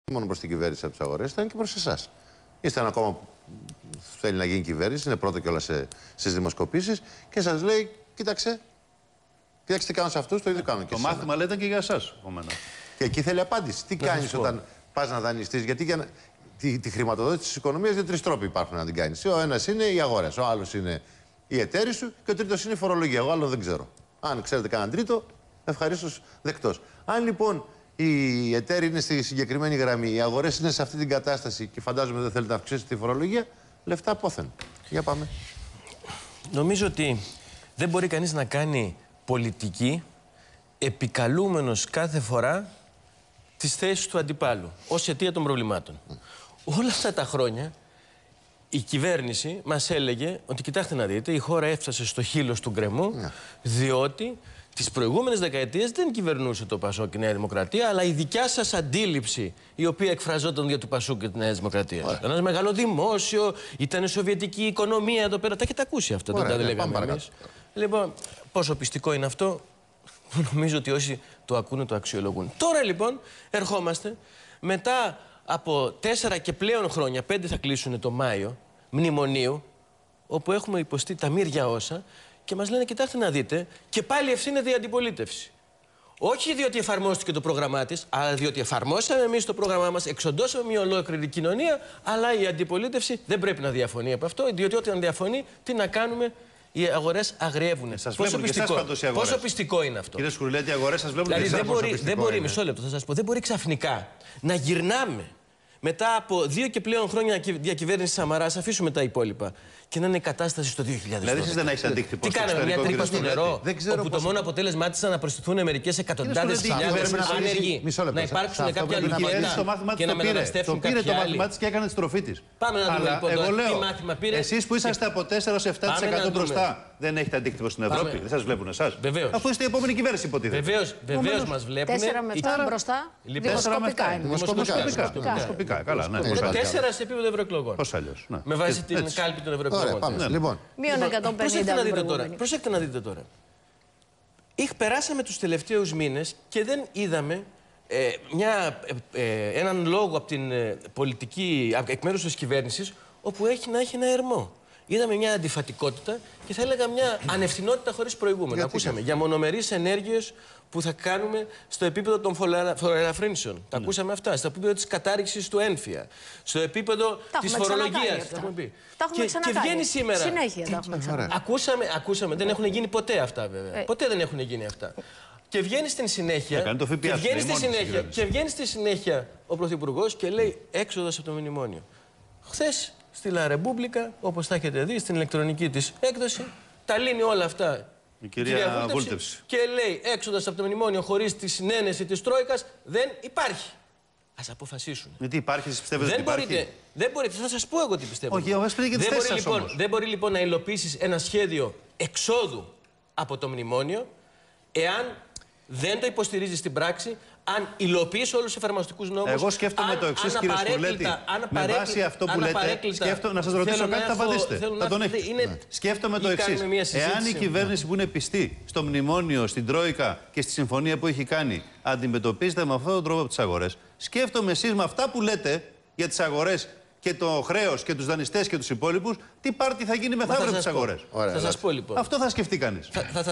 μόνο προς την κυβέρνηση από τις αγορές, ήταν και προς εσάς. Είστε ένα κόμμα που θέλει να γίνει κυβέρνηση, είναι πρώτο κιόλας στις δημοσκοπήσεις και σας λέει, κοίταξε τι κάνουν σε αυτούς, το ίδιο κάνουν και το μάθημα λέτε και για εσάς. Και εκεί θέλει απάντηση. Τι κάνεις όταν πας να δανειστείς, γιατί για να... τη χρηματοδότηση της οικονομίας για τρεις τρόποι υπάρχουν να την κάνεις. Ο ένας είναι οι αγορές, ο άλλος είναι οι εταίροι σου και ο τρίτος είναι η φορολογία. Εγώ άλλο δεν ξέρω. Αν ξέρετε κανέναν τρίτο, ευχαρίστως δεκτός. Αν λοιπόν οι εταίροι είναι στη συγκεκριμένη γραμμή, οι αγορές είναι σε αυτή την κατάσταση και φαντάζομαι δεν θέλετε να αυξήσετε τη φορολογία, λεφτά πόθεν. Για πάμε. Νομίζω ότι δεν μπορεί κανείς να κάνει πολιτική επικαλούμενος κάθε φορά τις θέσεις του αντιπάλου ως αιτία των προβλημάτων. Όλα αυτά τα χρόνια η κυβέρνηση μας έλεγε ότι κοιτάξτε να δείτε, η χώρα έφτασε στο χείλος του γκρεμού, διότι τις προηγούμενες δεκαετίες δεν κυβερνούσε το Πασόκ και η Νέα Δημοκρατία, αλλά η δικιά σας αντίληψη, η οποία εκφραζόταν για το Πασόκ και τη Νέα Δημοκρατία. Ήταν ένα μεγάλο δημόσιο, ήταν σοβιετική οικονομία εδώ πέρα. Τα έχετε ακούσει αυτά, δεν τα λέγαμε εμείς. Λοιπόν, πόσο πιστικό είναι αυτό, νομίζω ότι όσοι το ακούνε το αξιολογούν. Τώρα λοιπόν ερχόμαστε μετά από 4 και πλέον χρόνια, 5 θα κλείσουν το Μάιο, μνημονίου, όπου έχουμε υποστεί τα μύρια όσα και μας λένε, κοιτάξτε να δείτε, και πάλι ευθύνεται η αντιπολίτευση. Όχι διότι εφαρμόστηκε το πρόγραμμά της, αλλά διότι εφαρμόσαμε εμείς το πρόγραμμά μας, εξοντώσαμε μια ολόκληρη κοινωνία, αλλά η αντιπολίτευση δεν πρέπει να διαφωνεί από αυτό, διότι όταν διαφωνεί, τι να κάνουμε, οι αγορές αγριεύουν. Πόσο πιστικό είναι αυτό. Κύριε Σκουρουλέτη, οι αγορές σας βλέπουν δηλαδή, δεν μπορεί, μισό λεπτό, θα σας πω, δεν μπορεί ξαφνικά να γυρνάμε μετά από 2 και πλέον χρόνια διακυβέρνηση Σαμαράς, αφήσουμε τα υπόλοιπα, και να είναι η κατάσταση στο 2012. Δηλαδή, εσείς δεν έχετε αντίκτυπο. Τι κάναμε, μια τρύπα στο νερό, όπου το μόνο αποτέλεσμά της ήταν να προσθεθούν μερικές εκατοντάδες χιλιάδες άνεργοι, να υπάρξουν κάποια λογικά και να μεταναστεύσουν κάποιοι άλλοι. Το μάθημά της και έκανε τη στροφή της. Πάμε να δούμε λοιπόν τι μάθημα πήρε. Εσείς που είσαστε από 4-7% μπροστά, δεν έχετε αντίκτυπο στην Ευρώπη. Δεν σας βλέπουν εσάς. Αφού είστε η επόμενη κυβέρνηση, υποτίθεται. Βεβαίως μας βλέπουν. 4 με 7 μπροστά. Δημοσκοπικά. Καλά, ναι. 4 σε επίπεδο ευρωεκλογών. Πώς αλλιώς. Με βάση την κάλπη των ευρωεκλογών. Λοιπόν, μείον 150. Προσέξτε να δείτε τώρα. Περάσαμε τους τελευταίους μήνες και δεν είδαμε έναν λόγο από την πολιτική, εκ μέρους της κυβέρνησης, όπου να έχει ένα ερμό. Είδαμε μια αντιφατικότητα και θα έλεγα μια ανευθυνότητα χωρίς προηγούμενο. Ακούσαμε για μονομερείς ενέργειες που θα κάνουμε στο επίπεδο των φοροελαφρύνσεων. Τα ακούσαμε αυτά. Στο επίπεδο της κατάρριξης του ένφια. Στο επίπεδο της φορολογίας. Και βγαίνει σήμερα. Συνέχεια τα έχουμε ξανακάνει. Ακούσαμε. Δεν έχουν γίνει ποτέ αυτά, βέβαια. Ποτέ δεν έχουν γίνει αυτά. Και βγαίνει στην συνέχεια. Και βγαίνει στη συνέχεια ο Πρωθυπουργός και λέει έξοδος από το μνημόνιο. Χθες στη Λα Ρεμπούμπλικα, όπως θα έχετε δει στην ηλεκτρονική της έκδοση, τα λύνει όλα αυτά η κυρία Βούλτεψη και λέει έξοδος από το μνημόνιο χωρίς τη συνένεση της Τρόικας δεν υπάρχει. Ας αποφασίσουν. Γιατί υπάρχει, εσείς πιστεύετε ότι υπάρχει? Δεν μπορείτε, θα σας πω εγώ τι πιστεύω. Όχι, δεν μπορεί λοιπόν να υλοποιήσεις ένα σχέδιο εξόδου από το μνημόνιο εάν δεν το υποστηρίζεις στην πράξη, αν υλοποιείς όλους τους εφαρμοστικούς νόμους. Εγώ σκέφτομαι το εξής, κύριε Σκουρλέτη. Με βάση αυτό που λέτε, να σας ρωτήσω κάτι, θα απαντήσετε. Θα τον έχετε. Σκέφτομαι το εξής. Εάν η κυβέρνηση που είναι πιστή στο μνημόνιο, στην Τρόικα και στη συμφωνία που έχει κάνει, αντιμετωπίζεται με αυτόν τον τρόπο από τις αγορές, σκέφτομαι εσείς με αυτά που λέτε για τις αγορές και το χρέος και τους δανειστές και τους υπόλοιπους, τι πάρτι θα γίνει μεθαύριο από τις αγορές. Θα σας πω λοιπόν. Αυτό θα σκεφτεί κανείς.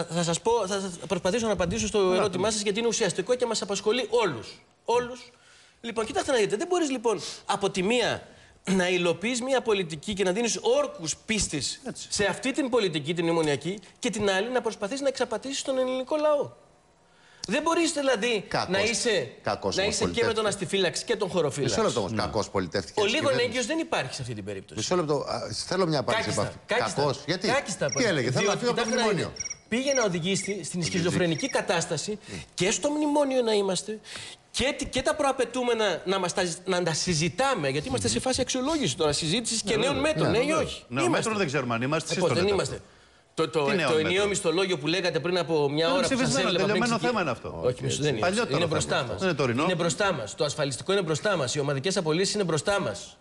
Θα προσπαθήσω να απαντήσω στο ερώτημά σας, γιατί είναι ουσιαστικό και μας απασχολεί όλους. Λοιπόν, κοιτάξτε να δείτε, δεν μπορείς λοιπόν από τη μία να υλοποιείς μια πολιτική και να δίνεις όρκους πίστης σε αυτή την πολιτική, την μνημονιακή, και την άλλη να προσπαθείς να εξαπατήσεις τον ελληνικό λαό. Δεν μπορείς δηλαδή να είσαι και με τον αστιφύλαξη και τον χωροφύλαξη. Μισό λεπτό όμως. Κακός πολιτεύτηκε. Ο λίγον έγκυος δεν υπάρχει σε αυτή την περίπτωση. Μισό λεπτό. Θέλω μια απάντηση από αυτή. Κακός. Γιατί? Τι έλεγε? Θέλω να φύγω από το μνημόνιο. Πήγε να οδηγήσει στην σχιζοφρενική κατάσταση και στο μνημόνιο να είμαστε και τα προαπαιτούμενα να τα συζητάμε. Γιατί είμαστε σε φάση αξιολόγηση τώρα, συζήτηση και νέων μέτρων. Ναι ή όχι? Νέων μέτρων δεν ξέρουμε αν είμαστε. Δεν είμαστε. Το ενιαίο μισθολόγιο που λέγατε πριν από μια ώρα που σας έλεγα. Τελειωμένο θέμα είναι αυτό. Όχι, δεν είναι. Είναι μπροστά μας. Είναι μπροστά μας. Το ασφαλιστικό είναι μπροστά μας. Οι ομαδικές απολύσεις είναι μπροστά μας.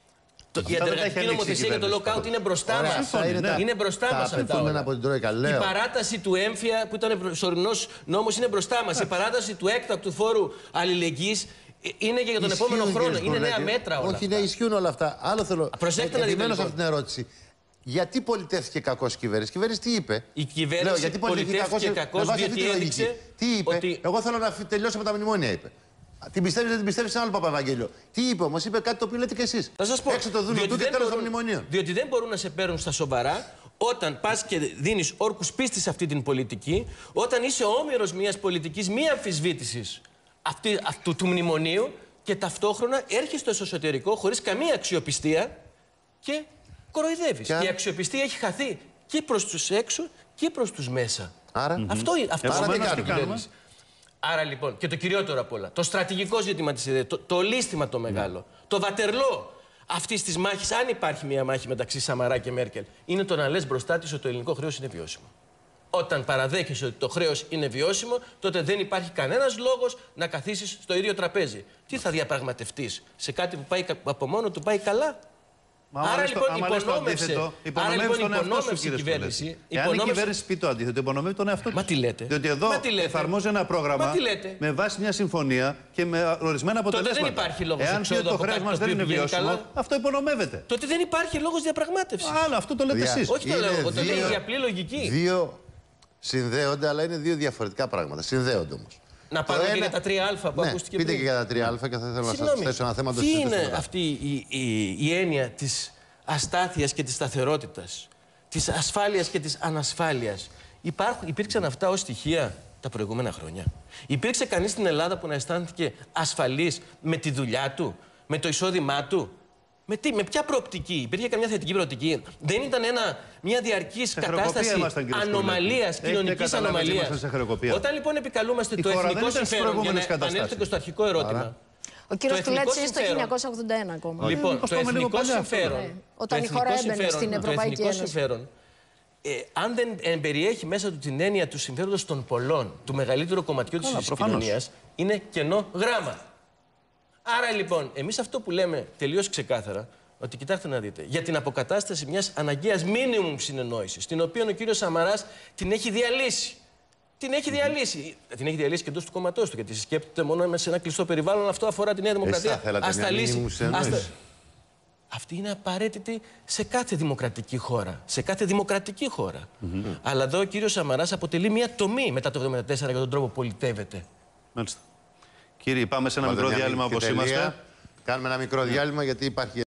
Η αντεργατική νομοθεσία για το lockout είναι μπροστά μας. Είναι μπροστά μας αυτά. Η παράταση του έμφυα που ήταν προσωρινός νόμος είναι μπροστά μας. Η παράταση του έκτακτου φόρου αλληλεγγύης Είναι και για τον επόμενο χρόνο. Είναι νέα μέτρα όλα. Όχι, ναι, ισχύουν όλα αυτά. Άλλο θέλω. Προσέξτε να δείτε. Σε αυτή την ερώτηση. Γιατί πολιτεύτηκε κακώς η κυβέρνηση? Η κυβέρνηση τι είπε? Η κυβέρνηση πολιτεύτηκε κακώς διότι έδειξε. Τι είπε? Εγώ θέλω να τελειώσω με τα μνημόνια, είπε. Την πιστεύει, δεν την πιστεύει, σε άλλο Παπαευαγγέλιο. Τι είπε όμως? Είπε κάτι το οποίο λέτε κι εσείς. Θα σας πω. Έξω το δούνο του και τέλος των μνημονίων. Διότι δεν μπορούν να σε παίρνουν στα σοβαρά όταν πας και δίνεις όρκους πίστης σε αυτή την πολιτική, όταν είσαι όμηρος μιας πολιτικής μη αμφισβήτησης αυτού του μνημονίου και ταυτόχρονα έρχεσαι στο εσωτερικό χωρίς καμία αξιοπιστία και κοροϊδεύεις. Και η αξιοπιστία έχει χαθεί και προς τους έξω και προς τους μέσα. Άρα, αυτό τι κάνουμε? Άρα λοιπόν, και το κυριότερο απ' όλα, το στρατηγικό ζήτημα της ιδέας, το λύστημα το μεγάλο, το βατερλό αυτής της μάχης, αν υπάρχει μια μάχη μεταξύ Σαμαρά και Μέρκελ, είναι το να λες μπροστά της ότι το ελληνικό χρέος είναι βιώσιμο. Όταν παραδέχεσαι ότι το χρέος είναι βιώσιμο, τότε δεν υπάρχει κανένας λόγος να καθίσεις στο ίδιο τραπέζι. Τι θα διαπραγματευτείς σε κάτι που πάει από μόνο του πάει καλά? Άρα λοιπόν υπονόμευσε η κυβέρνηση. Εάν η κυβέρνηση πει το αντίθετο, υπονομεύει τον εαυτό της. Μα τι λέτε? Διότι εδώ εφαρμόζει ένα πρόγραμμα με βάση μια συμφωνία και με ορισμένα αποτελέσματα. Τότε δεν υπάρχει λόγος εάν πει ότι το χρέος μας δεν είναι βιώσιμο, αυτό υπονομεύεται. Τότε δεν υπάρχει λόγος διαπραγμάτευσης. Άλλο, αυτό το λέτε εσείς. Όχι το λέω, το λέει η απλή λογική. Δύο συνδέονται, αλλά είναι δύο διαφορετικά πράγματα. Συνδέονται όμως. Να πάμε και για τα 3α που ακούστηκε πριν. Πείτε και για τα 3α και θα ήθελα να σας θέσω ένα θέμα. Τι είναι αυτή η έννοια της αστάθειας και της σταθερότητας, της ασφάλειας και της ανασφάλειας? Υπήρξαν αυτά ως στοιχεία τα προηγούμενα χρόνια? Υπήρξε κανείς στην Ελλάδα που να αισθάνθηκε ασφαλής με τη δουλειά του, με το εισόδημά του? Με ποια προοπτική? Υπήρχε καμιά θετική προοπτική? Δεν ήταν μια διαρκής κατάσταση ανομαλίας, κοινωνικής ανομαλίας? Όταν λοιπόν επικαλούμαστε το εθνικό συμφέρον, για να επανέλθω και στο αρχικό ερώτημα. Ο κύριος Τουλέτης ζει στο 1981 ακόμα. Λοιπόν, το εθνικό συμφέρον. Όταν η χώρα έμπαινε στην Ευρωπαϊκή Ένωση. Αν δεν περιέχει μέσα του την έννοια του συμφέροντος των πολλών, του μεγαλύτερου κομματιού της κοινωνίας, είναι κενό γράμμα. Άρα λοιπόν, εμείς αυτό που λέμε τελείως ξεκάθαρα, ότι κοιτάξτε να δείτε, για την αποκατάσταση μιας αναγκαίας μίνιμουμ συνεννόησης, την οποία ο κύριος Σαμαράς την έχει διαλύσει. Την έχει διαλύσει. Την έχει διαλύσει και εντός του κόμματός του, γιατί σκέπτεται μόνο μέσα σε ένα κλειστό περιβάλλον. Αυτό αφορά τη Νέα Δημοκρατία. Ας τα λύσει. Αυτή είναι απαραίτητη σε κάθε δημοκρατική χώρα. Σε κάθε δημοκρατική χώρα. Αλλά εδώ ο κύριος Σαμαράς αποτελεί μια τομή μετά το 1974 για τον τρόπο που πολιτεύεται. Μάλιστα. Κύριοι, πάμε σε ένα μικρό διάλειμμα όπως είμαστε. Κάνουμε ένα μικρό διάλειμμα γιατί υπάρχει